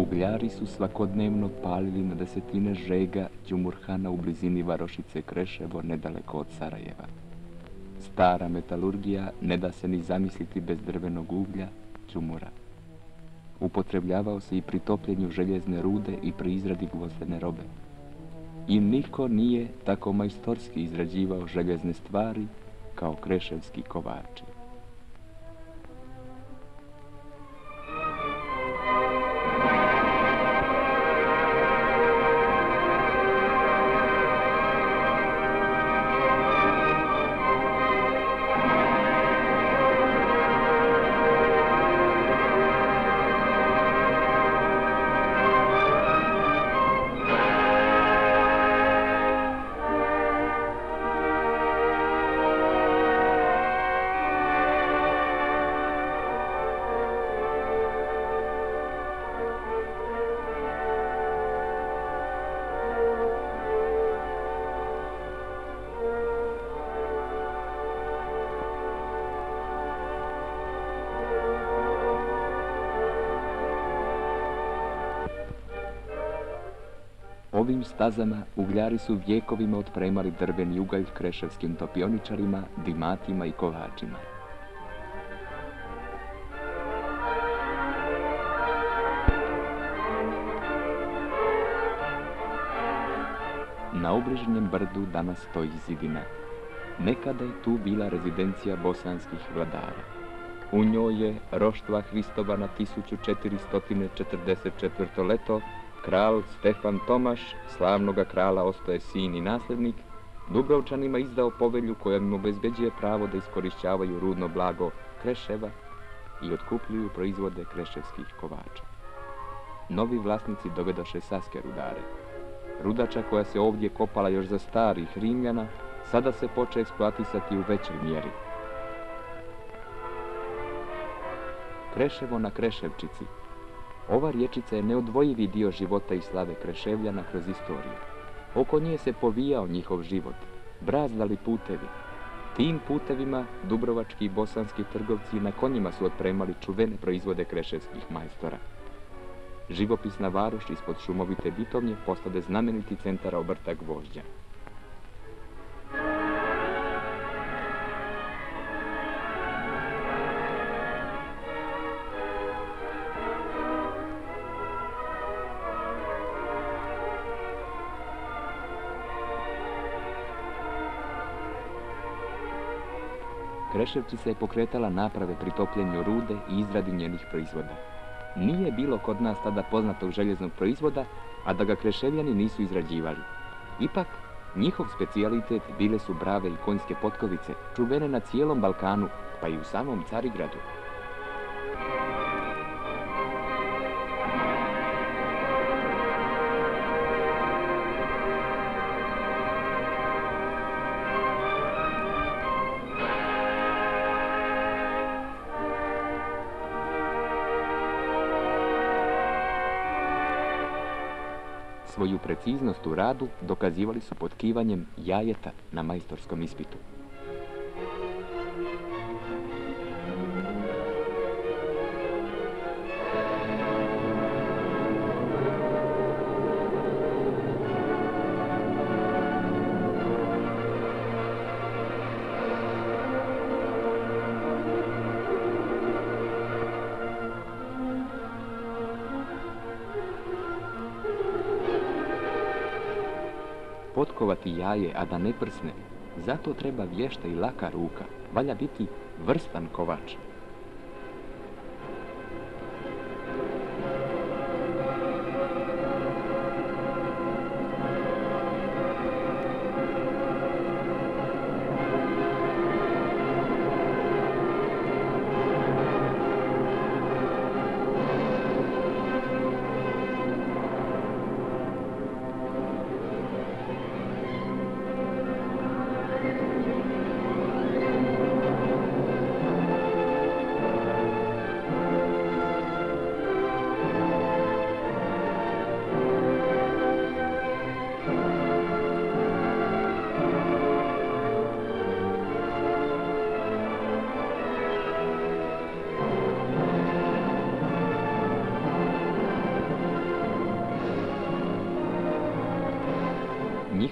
Ugljari su svakodnevno palili na desetine žega đumurhana u blizini varošice Kreševo, nedaleko od Sarajeva. Stara metalurgija ne da se ni zamisliti bez drvenog uglja, đumura. Upotrebljavao se i pri topljenju željezne rude i pri izradi gvozdene robe. I niko nije tako majstorski izrađivao željezne stvari kao kreševski kovači. Ovim stazama ugljari su vjekovima otpremali drveni ugalj kreševskim topioničarima, dimatima i kovačima. Na obližnjem brdu danas stoji zidina. Nekada je tu bila rezidencija bosanskih vladara. U njoj je roštva Hristova na 1444. leto kralj Stefan Tomaš, slavnoga krala ostaje sin i nasljednik, Dubrovčanima izdao povelju koja im obezbeđuje pravo da iskorišćavaju rudno blago Kreševa i otkupljuju proizvode kreševskih kovača. Novi vlasnici dovedoše saske rudare. Rudača koja se ovdje kopala još za starih Rimljana, sada se poče eksploatisati u većoj mjeri. Kreševo na Kreševčici. Ova riječica je neodvojivi dio života i slave Kreševljana kroz istoriju. Oko nje se povijao njihov život, brazdali putevi. Tim putevima dubrovački i bosanski trgovci na konjima su otpremali čuvene proizvode kreševskih majstora. Živopisna varoš ispod šumovite Bitovnje postade znameniti centar obrta gvožđa. Kreševčica je pokretala naprave pri topljenju rude i izradi njenih proizvoda. Nije bilo kod nas tada poznatog željeznog proizvoda, a da ga Kreševljani nisu izrađivali. Ipak, njihov specijalitet bile su brave i konjske potkovice, čuvene na cijelom Balkanu, pa i u samom Carigradu. Svoju preciznost u radu dokazivali su potkivanjem jajeta na majstorskom ispitu. Potkovati jaje, a da ne prsne, zato treba vješta i laka ruka, valja biti vrstan kovač.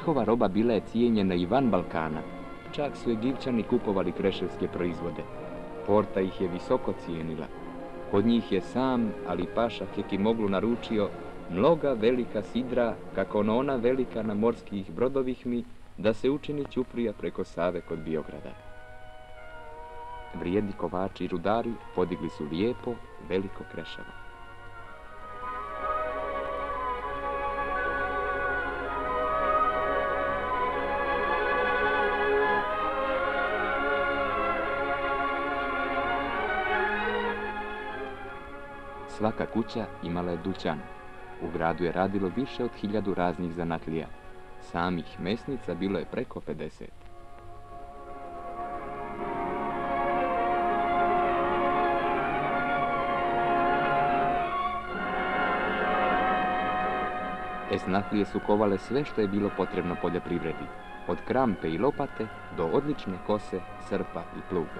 Njihova roba bila je cijenjena i van Balkana. Čak su Egipćani kupovali kreševske proizvode. Porta ih je visoko cijenila. Kod njih je sam Ali Paša Kekimoglu naručio mnoga velika sidra, kako ona velika na morskih brodovih da se učini ćuprija preko Save kod Biograda. Vrijedni kovači i rudari podigli su lijepo, veliko Kreševo. Svaka kuća imala je dućan. U gradu je radilo više od 1000 raznih zanatlija. Samih mesnica bilo je preko 50. Esnatlije su kovale sve što je bilo potrebno poljoprivredi, od krampe i lopate do odlične kose, srpa i pluga.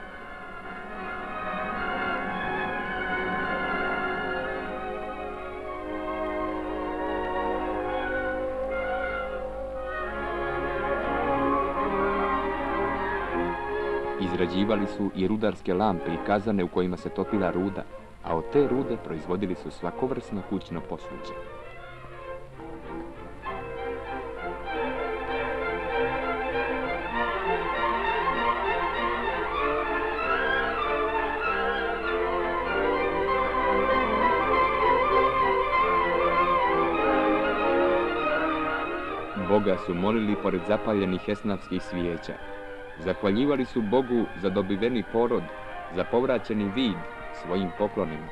Izrađivali su i rudarske lampe i kazane u kojima se topila ruda, a od te rude proizvodili su svakovrsno kućno posuđe. Boga su molili pored zapaljenih esnafskih svijeća. Zahvaljivali su Bogu za dobiveni porod, za povraćeni vid svojim poklonima.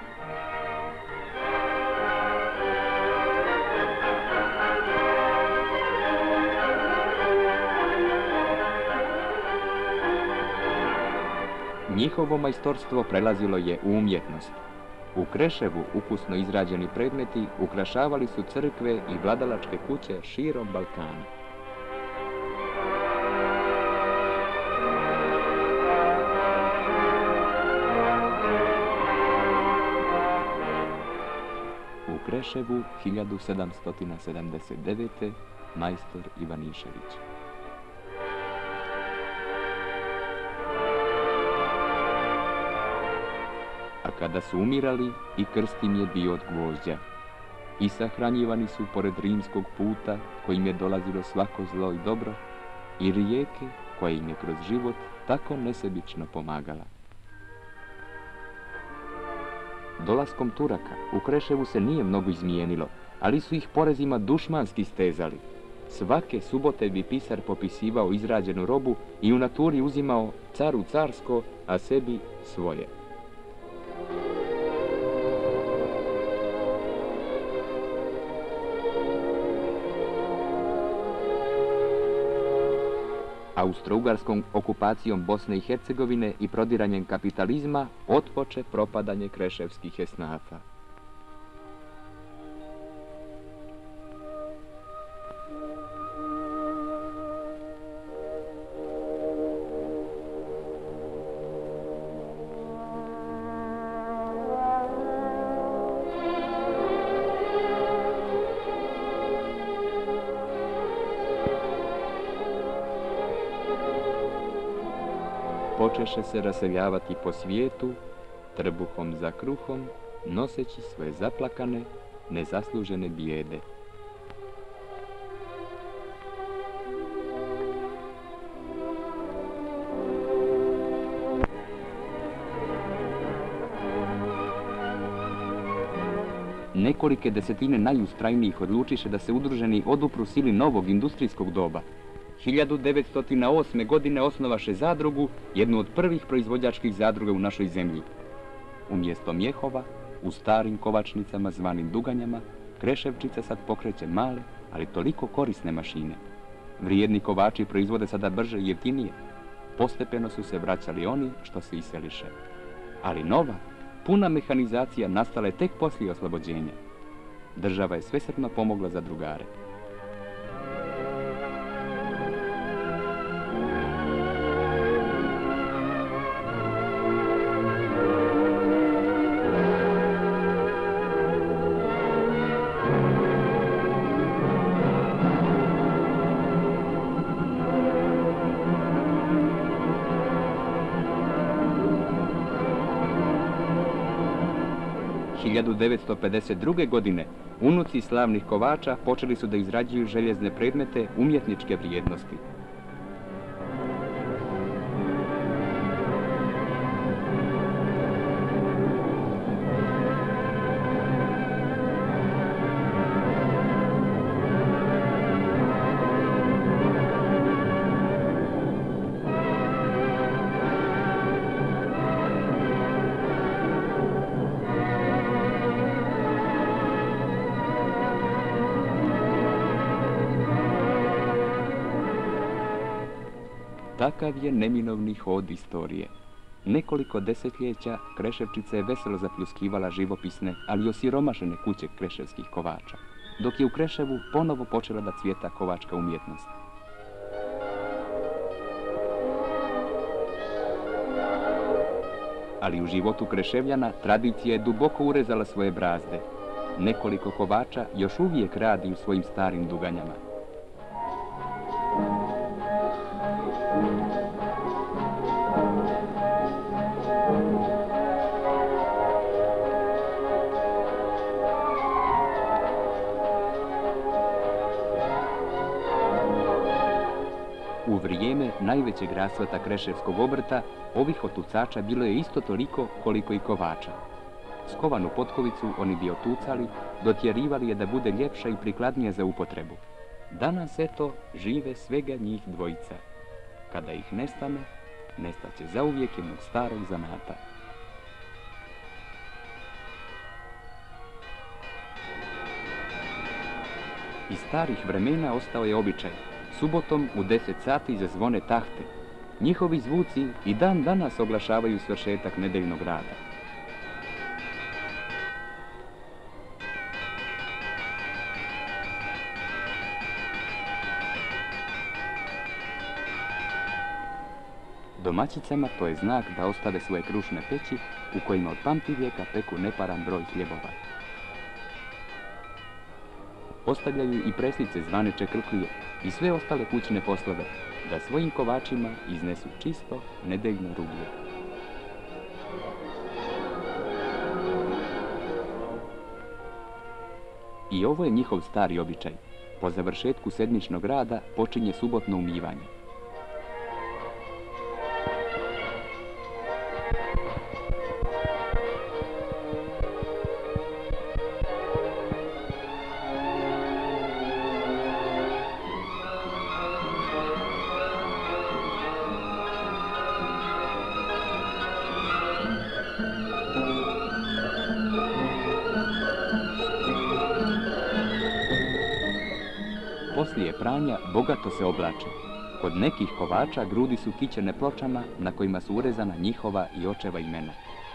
Njihovo majstorstvo prelazilo je u umjetnost. U Kreševu ukusno izrađeni predmeti ukrašavali su crkve i vladalačke kuće širom Balkana. U Kreševu 1779. majstor Ivanišević. A kada su umirali, i krst im je bio od gvožđa. I sahranjivani su pored rimskog puta, kojim je dolazilo svako zlo i dobro, i rijeke, koja im je kroz život tako nesebično pomagala. Dolaskom Turaka u Kreševu se nije mnogo izmijenilo, ali su ih porezima dušmanski stezali. Svake subote bi pisar popisivao izrađenu robu i u naturi uzimao caru carsko, a sebi svoje. Austro-ugarskom okupacijom Bosne i Hercegovine i prodiranjem kapitalizma otpoče propadanje kreševskih esnafa. Počeše se raseljavati po svijetu, trbuhom za kruhom, noseći svoje zaplakane, nezaslužene bijede. Nekolike desetine najustrajnijih odlučiše da se udruženi odupru sili novog industrijskog doba. 1908. godine osnovaše zadrugu, jednu od prvih proizvođačkih zadruga u našoj zemlji. Umjesto mjehova, u starim kovačnicama zvanim duganjama, Kreševčica sad pokreće male, ali toliko korisne mašine. Vrijedni kovači proizvode sada brže i jeftinije. Postepeno su se vraćali oni što se iseliše. Ali nova, puna mehanizacija nastala je tek poslije oslobođenja. Država je svesrdno pomogla zadrugare. 1952. godine unuci slavnih kovača počeli su da izrađuju željezne predmete umjetničke vrijednosti. Takav je neminovni hod istorije. Nekoliko desetljeća Kreševčica je veselo zapljuskivala živopisne, ali osiromašene kuće kreševskih kovača, dok je u Kreševu ponovo počela da cvjeta kovačka umjetnost. Ali u životu Kreševljana tradicija je duboko urezala svoje brazde. Nekoliko kovača još uvijek radi u svojim starim duganjama. U vrijeme najvećeg rascveta kreševskog obrta, ovih otucača bilo je isto toliko koliko i kovača. Skovanu potkovicu oni bi otucali, dotjerivali je da bude ljepša i prikladnija za upotrebu. Danas, eto, žive svega njih dvojica. Kada ih nestane, nestaće zauvijek jednog starog zanata. Iz starih vremena ostao je običaj. Subotom u 10 sati zazvone tahte. Njihovi zvuci i dan danas oglašavaju svršetak nedeljnog rada. Domaćicama to je znak da ostave svoje krušne peći u kojima od pamtivijeka peku neparan broj hljebova. Ostavljaju i preslice zvane čekrklije i sve ostale kućne poslove, da svojim kovačima iznesu čisto nedeljno rublje. I ovo je njihov stari običaj. Po završetku sedmičnog rada počinje subotno umivanje. Poslije pranja bogato se oblače. Kod nekih kovača grudi su kićene pločama na kojima su urezana njihova i očeva imena.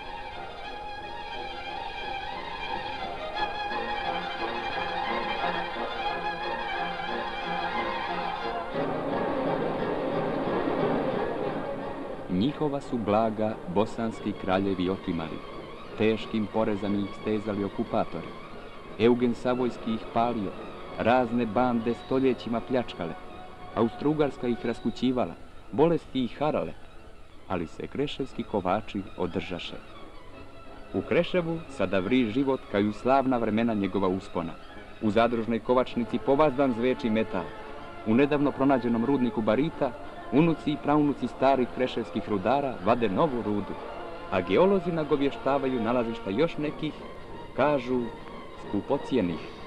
Njihova su blaga bosanski kraljevi otimali, teškim porezama ih stezali okupatori. Eugen Savojski ih palio, razne bande stoljećima pljačkale, Austro-Ugarska ih raskućivala, bolesti ih harale, ali se kreševski kovači održaše. U Kreševu sada vri život kao i u slavna vremena njegova uspona. U zadružnoj kovačnici povazdan zveči metal. U nedavno pronađenom rudniku barita unuci i praunuci starih kreševskih rudara vade novu rudu, a geolozi nagovještavaju nalazišta još nekih, kažu, skupocijenih.